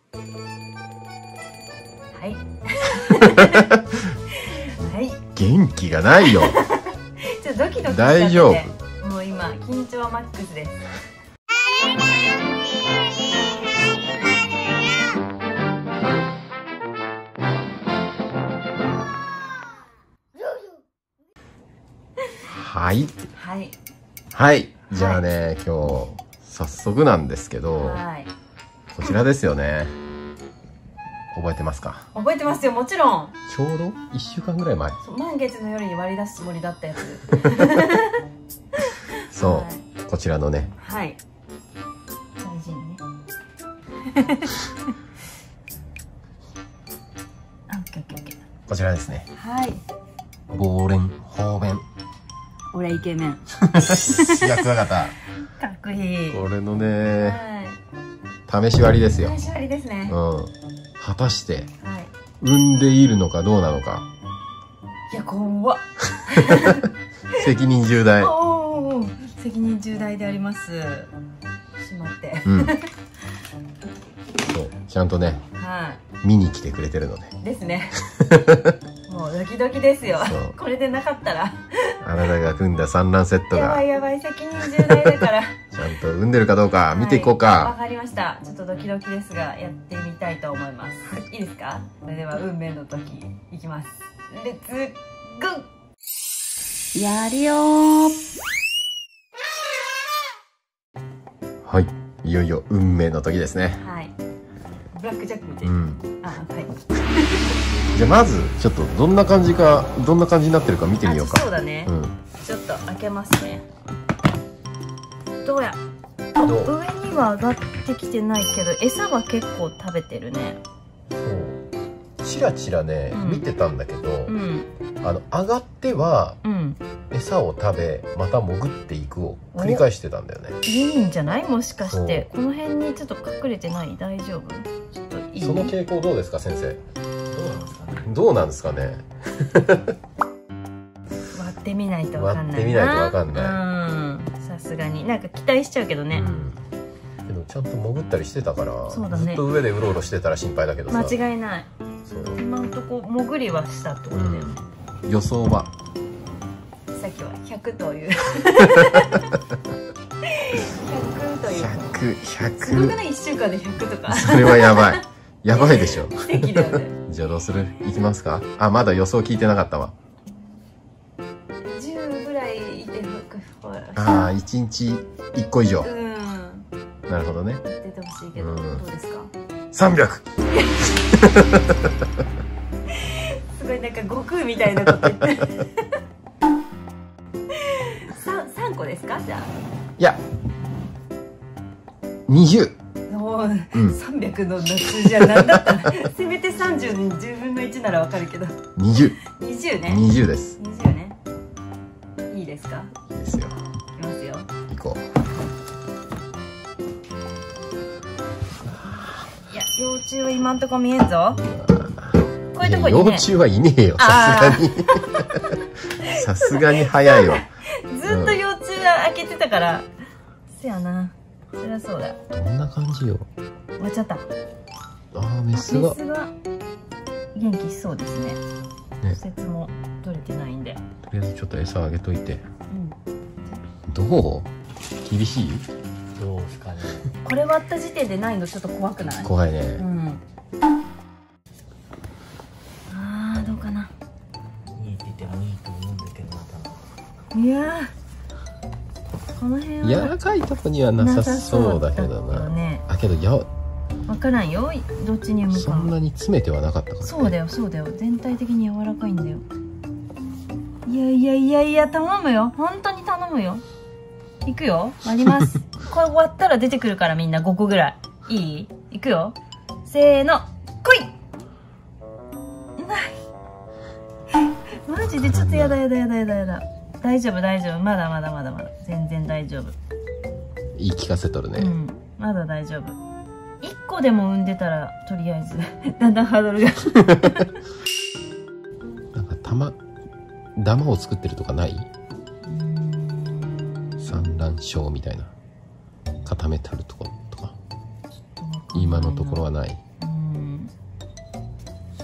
はいはい元気がないよ。 ちょっとドキドキしちゃってて、 大丈夫。 もう今緊張マックスです。 はいはいはい、じゃあね、今日早速なんですけど、 はい、 こちらですよね。覚えてますか？ 覚えてますよ、もちろん。 ちょうど1週間ぐらい前。 満月の夜に割り出すつもりだったやつそう、 はい、 こちらのね、 はい、大事にねあ、オッケーオッケーオッケー。 こちらですね。 はい、 ボーレン方便俺イケメン役方。 かっこいい。 これのね、 は試し割りですよ。 い、試し割りですね。 うん。果たしてはい、 産んでいるのかどうなのか。 いや怖っ責任重大。 おー、責任重大であります。しまって。 うん。そう、ちゃんとね、 は見に来てくれてるので。 い。ですね。もうドキドキですよそう。 これでなかったら。 あなたが組んだ産卵セットやがばいやばい、責任重大だから。 ちゃんと産んでるかどうか見ていこうはい、わか。 かりました。ちょっとドキドキですが、やってみたいと思います。いいですか？それでは運命の時いきます。レッツゴー。やるよー。 はい、いよいよ運命の時ですね。 はい。ブラックジャックみたいな。 うん。 あ、はい。 じゃあまずちょっとどんな感じになってるか見てみようか。 そうだね。 うん。 ちょっと開けますね。どうや。 どう？ 上には上がってきてないけど、餌は結構食べてるね。 そう。チラチラね、 うん見てたんだけど、 うん。 上がってはうん。 餌を食べ、また潜っていくを繰り返してたんだよね。 いいんじゃない？もしかしてこの辺にちょっと隠れてない？大丈夫？ちょっといい？ その傾向どうですか、先生？ どうなんですかね。 どうなんですかね。 割ってみないとわかんないな。 割ってみないとわかんない。 うん。さすがになんか期待しちゃうけどね。 うん。けどちゃんと潜ったりしてたから、 そうだねずっと上でうろうろしてたら心配だけどさ。 間違いない。 そう今んとこ潜りはしたってことだよね。 予想はさっきは100という。100という。すごく 100。 ない？1週間で100とか。 それはやばい。やばいでしょ。 奇跡だよね。 じゃあどうする？いきますか？あ、まだ予想聞いてなかったわ。 10ぐらいいてほら。 ああ、1日1個以上。 うん。 なるほどね。 言っててほしいけど、どうですか 300。 すごいなんか悟空みたいなこと言って。3個ですか？じゃあ。 いや、20。 おー、300の夏じゃなんだったらせめて30に10分の1ならわかるけど。 20。 20ね。 20です。 20ね。いいですか？ いいですよ。 いきますよ。 行こいや、幼虫は今んとこ見えんぞ。こうう。 いうとこにね。 幼虫はいねえよ。さすがに。さすがに早いわ。 ずっと幼虫は開けてたから。そやな。そりゃそうだ。 どんな感じよ。 終わっちゃった。 ああ、メスが。 メスが元気しそうですね。 ね、 季節も取れてないんで。 とりあえずちょっと餌あげといて。 うん。 どう？厳しい？ どうですかね。 これ割った時点でないのちょっと怖くない？ 怖いね。 うん。ああ、どうかな。 見えててもいいと思うんだけど、また。 いやー、この辺は柔らかいとこにはなさそうだけどな。 ね。 あ、けどわからんよ。どっちに産むか。 そんなに詰めてはなかったから、ね。 そうだよ、そうだよ。全体的に柔らかいんだよ。いやいやいやいや、頼むよ。本当に頼むよ。いくよ。割ります。これ割ったら出てくるから、みんな5個ぐらい。いい？いくよ。せーの、来い。ない。マジでちょっとやだ。大丈夫。まだ。全然大丈夫。 言い聞かせとるね。 うん。まだ大丈夫。1個でも産んでたら、とりあえず、だんだんハードルが。 なんか玉を作ってるとかない？産卵床みたいな固めてあるところとか今のところはない。 うん。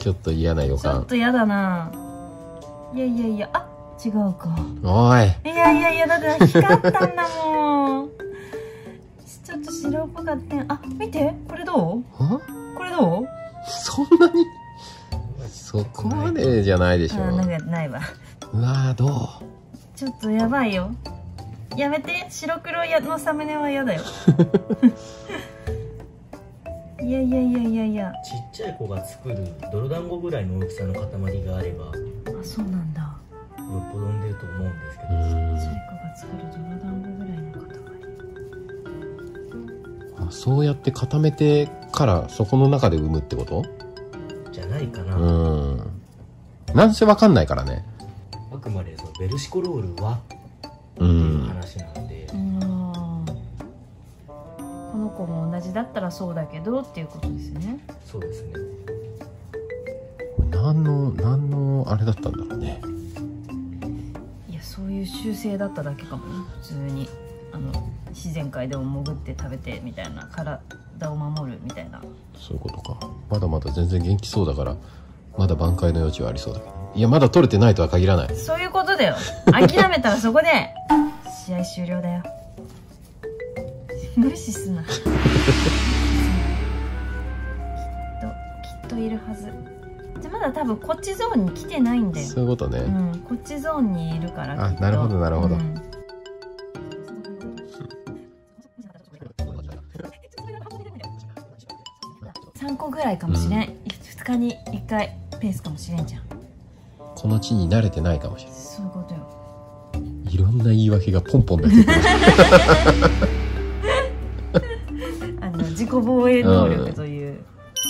ちょっと嫌な予ちょっ感。 と嫌だな。いやいやいや、あ、違うか。 おい。 いやいやいや、だって光ったんだもん。ちょっと白っぽかったん。あ、見て、これどう？これどう？ そんなにそこまでじゃないでしょ。 なんかないわ。 うわー、どう？ ちょっとやばいよ。やめて、白黒のサムネは嫌だよ。いやいやいやいやいや。 ちっちゃい子が作る泥団子ぐらいの大きさの塊があればよあ、そうなんだ。 っぽどんでると思うんですけど、 ちっちゃい子が作る泥団子ぐらいの塊。 あ、そうやって固めてからそこの中で産むってこと？ じゃないかな。 なんせわかんないからね。 あくまでそのベルシコロールはってういうん話なんで、 この子も同じだったらそうだけどっていうことですね。 そうですね。 何のあれだったんだろうね。 いや、そういう習性だっただけかもね。普通に自然界でも潜って食べてみたいな、体を守るみたいな。 そういうことか。まだまだ全然元気そうだからまだ挽回の余地はありそうだけど、いやまだ取れてないとは限らない。 そういうことだよ。諦めたらそこで試合終了だよ。無視すな。きっといるはず。じゃまだ多分こっちゾーンに来てないんだよ。 そういうことね。 こっちゾーンにいるから。 あ、なるほどなるほど。 3個ぐらいかもしれん。2日に1回ペースかもしれんじゃん。 この地に慣れてないかもしれない。 そういうことよ。 いろんな言い訳がポンポン出てくる。 自己防衛能力という。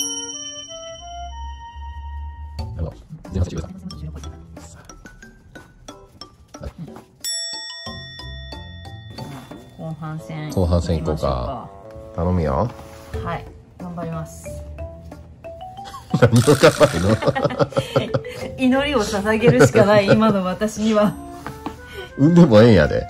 後半戦行こうか。頼むよ。 はい、頑張ります。 何を頑張るの？ 祈りを捧げるしかない今の私には。 産んでもええんやで。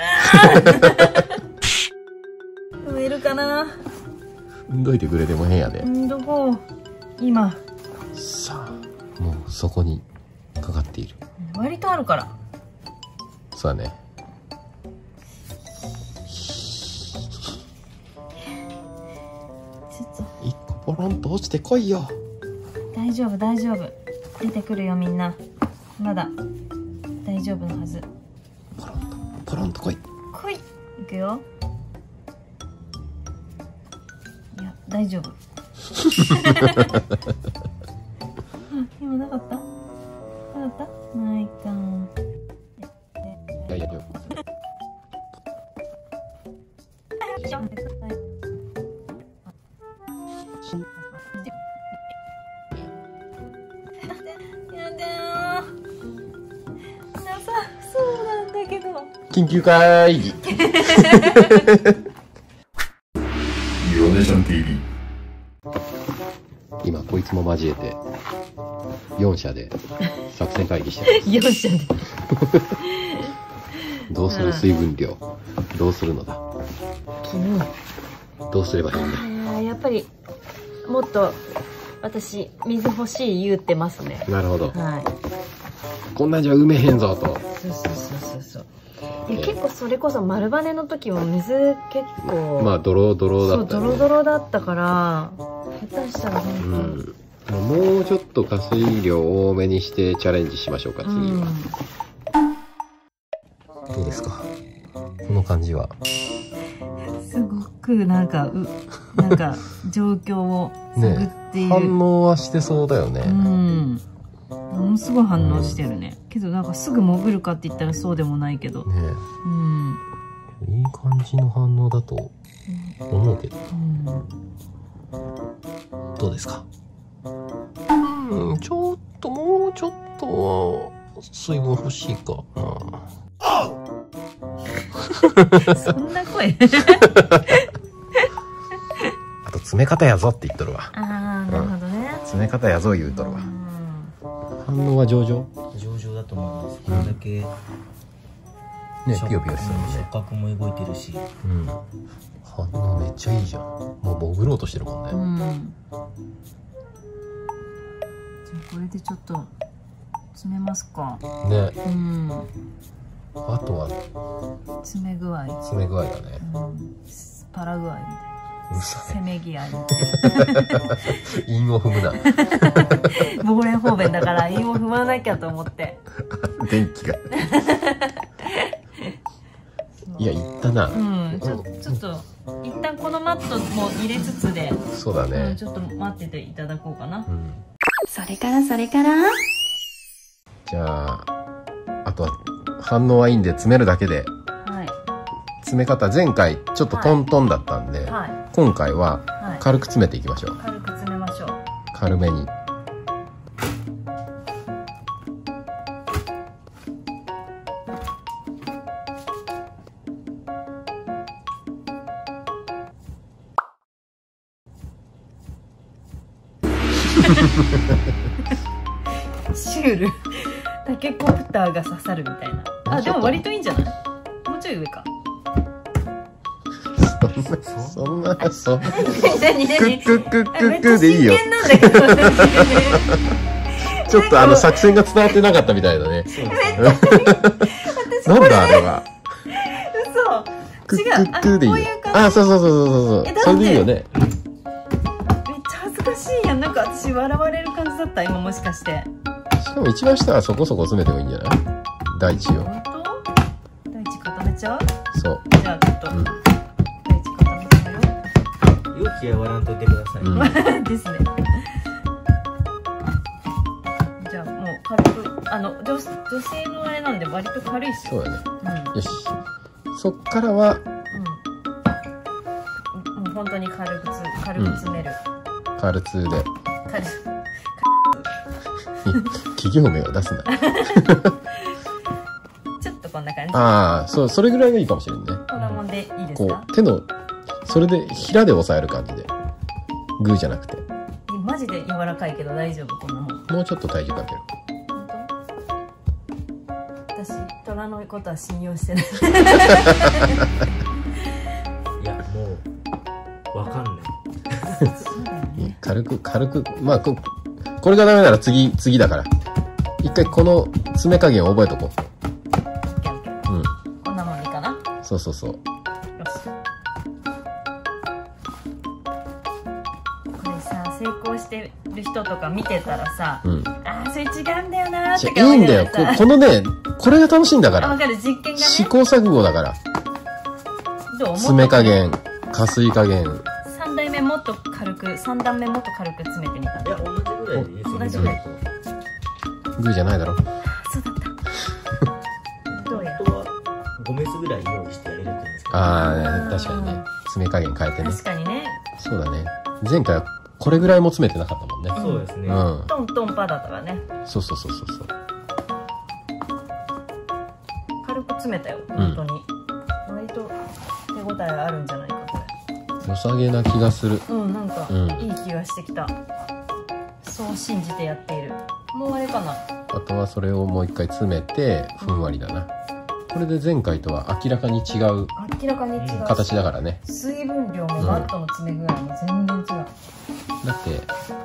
産めるかな。 産んどいてくれてもええんやで。 どこ今。 さあ、もうそこにかかっている。 割とあるから。 そうだね。一個ポロンと落ちてこいよ。 大丈夫大丈夫、出てくるよみんな。まだ大丈夫のはず。 ポロンと来い。 来い。いくよ。いや大丈夫。今なかった？なかった？ないか。 いやいや。緊急会議。 ヨネシャン TV。 今こいつも交えて4社で作戦会議してます。 4社で。 どうする？水分量どうするのだ。 昨日どうすればいいんだ。 やっぱりもっと私水欲しい言うてますね。 なるほど。 はい。 こんなんじゃ埋めへんぞと。 そう。いや結構それこそ丸羽の時も水結構まあドロドロだった、ね、 そうドロドロだったから下手したら本当、 もうちょっと加水量多めにしてチャレンジしましょうか次は、どうですかこの感じは。 すごくなんか状況を探っている、 反応はしてそうだよね。 ものすごい反応してるね、けどなんかすぐ潜るかって言ったらそうでもないけどね。 いい感じの反応だと思うけど、どうですか。ちょっともうちょっと水分欲しいかな。 そんな声。 あと詰め方やぞって言っとるわ。 ああ、なるほどね。 詰め方やぞ言うとるわ。反応は上々 だと思うんです。これだけね、ピヨピヨしてるもんね。 触覚も動いてるし、 反応めっちゃいいじゃん。もう潜ろうとしてるもんね。 あこれでちょっと詰めますか。 ね。 うん。 あとは詰め具合。 詰め具合だね。 うん。パラ具合みたいな。 うるさせめぎ合いみたいい。韻を踏むな。 な。亡霊方便だから韻を踏まなきゃと思って。 電気が。いや、いったな。 うん。ちょっと一旦このマットも入れつつで。 そうだね。 ちょっと待ってていただこうかな。 うん。 それから。 じゃあ、あとは反応はいいんで詰めるだけで。 はい。 詰め方前回ちょっとトントンだったんで、 はい、 今回は軽く詰めていきましょう。 軽く詰めましょう。 軽めに。 シュール。タケコプターが刺さるみたいな。あ、でも割といいんじゃない？もうちょい上か。 そんな。 何クッでいいよ。 真剣なんだけど。 ちょっと作戦が伝わってなかったみたいだね。なんだあれは。 嘘。違う。 でいいよ。あ、そう。それでいいよね。 めっちゃ恥ずかしいやん。なんか私笑われる感じだった今もしかして。 しかも一番下はそこそこ詰めてもいいんじゃない？第一を。 本当？第一固めちゃう？ そう。 じゃあちょっと。第一固めちゃうよ。 容器は割らんといてください。 ですね。じゃあもう軽く女性のあれなんで割と軽いっすよ。 そうだね。よし。そっからはもう本当に軽く詰める。 軽通で。 軽。 企業名を出すな。 ちょっとこんな感じ。 ああ、それぐらいがいいかもしれんね。 こんなもんでいいですか？ こう手のそれで平で押さえる感じで、グーじゃなくて。 マジで柔らかいけど大丈夫こんなもん。 もうちょっと体重かける。 本当？私虎のことは信用してない。 いやもうわかんない。 そうだよね。 軽くまあこれがダメなら次だから。一回この詰め加減を覚えとこう。うん。 こんなもんでいいかな。 そう。 よし。これさ成功してる人とか見てたらさ、ああそれ違うんだよなーっていいんだよ。このねこれが楽しいんだから。 わかる実験がね。 試行錯誤だから。 どう？ 詰め加減、加水加減。 3段目もっと軽く詰めてみた。 いや同じぐらいでいいですよ。 同じぐらい。 グーじゃないだろ。 そうだった。どうや。 本当は5メスぐらい用意してやれるって言うんですけど。 ああ、確かにね。詰め加減変えてね。 確かにね。 そうだね。前回はこれぐらいも詰めてなかったもんね。 そうですね。 トントンパだったからね。 そう。 軽く詰めたよ本当に。割と手応えあるんじゃないかこれ。 良さげな気がする。 なんかいい気がしてきた。そう信じてやっている。もうあれかな。 あとはそれをもう一回詰めてふんわりだな。これで前回とは明らかに違う形だからね。 水分量もマットの詰め具合も全然違う。 だって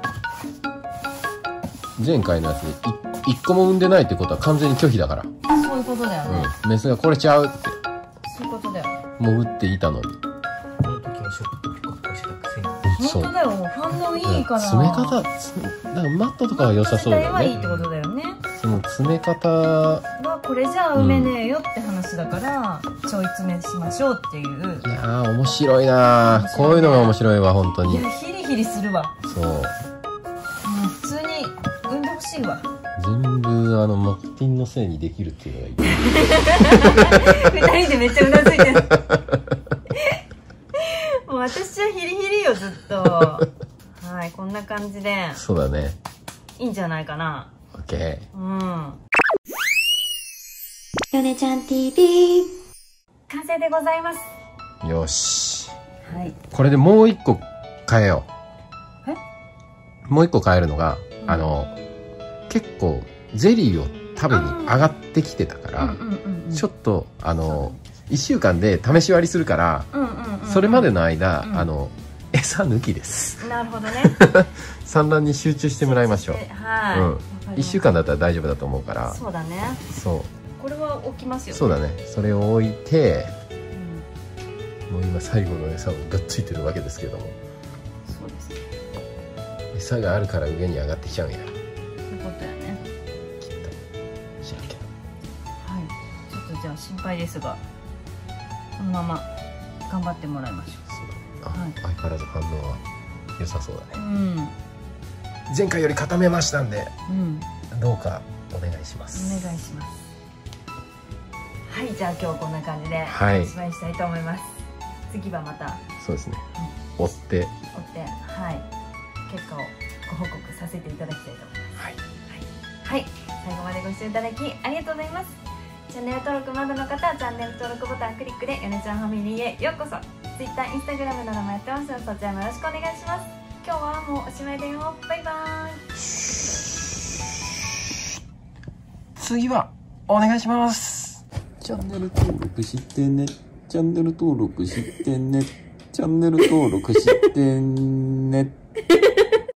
前回のやつで1個も産んでないってことは完全に拒否だから。 そういうことだよね。 メスがこれちゃうってそういうことだよ。 潜っていたのに。 この時はショックピコピコしたくせに。 本当だよ。反応いいから。 詰め方だからマットとかは良さそうだよね。 いいってことだよね。 その詰め方がこれじゃ埋めねえよって話だから、ちょい詰めしましょうっていう。 いやー面白いなー。こういうのが面白いわ本当に。 いやヒリヒリするわ。 そう。 普通に産んでほしいわ。 全部マッティンのせいにできるっていうのがいい。 2人でめっちゃうなずいてる。もう私はヒリヒリよずっと。はい、こんな感じで。 そうだね。 いいんじゃないかな。 オッケー。 ヨネちゃん TV 完成でございます。 よし。 はい。 これでもう一個変えよう。もう一個変えるのが、結構ゼリーを食べに上がってきてたから、ちょっと1週間で試し割りするから、それまでの間、餌抜きです。 なるほどね。 産卵に集中してもらいましょう。 はい、 うん、1週間だったら大丈夫だと思うから。 そうだね。 そうこれは置きますよね。 そうだね。それを置いて、もう今最後の餌をがっついてるわけですけども。 そうですね。 餌があるから上に上がってきちゃうんや。 そういうことやね。 きっと知らんけど。 はい、ちょっとじゃあ心配ですが、このまま頑張ってもらいましょそうだね。相変わらず反応は良さそうだう。 ね。前回より固めましたんで、どうかお願いしまおす。 願いします。はい、じゃあ今日こんな感じでおはいしまいしたいと思います。次はまたそうですね。追って追って、はい、結果をご報告させていただきたいと思います。はい、最後までご視聴いただきありがとうございます。チャンネル登録まだの方はチャンネル登録ボタンクリックでヨネちゃんファミリーへようこそ。 Twitter、Instagram などもやってますので、そちらもよろしくお願いします。今日はもうおしまいだよ。バイバーイ。 次はお願いします。 チャンネル登録してね。チャンネル登録してね。チャンネル登録してね。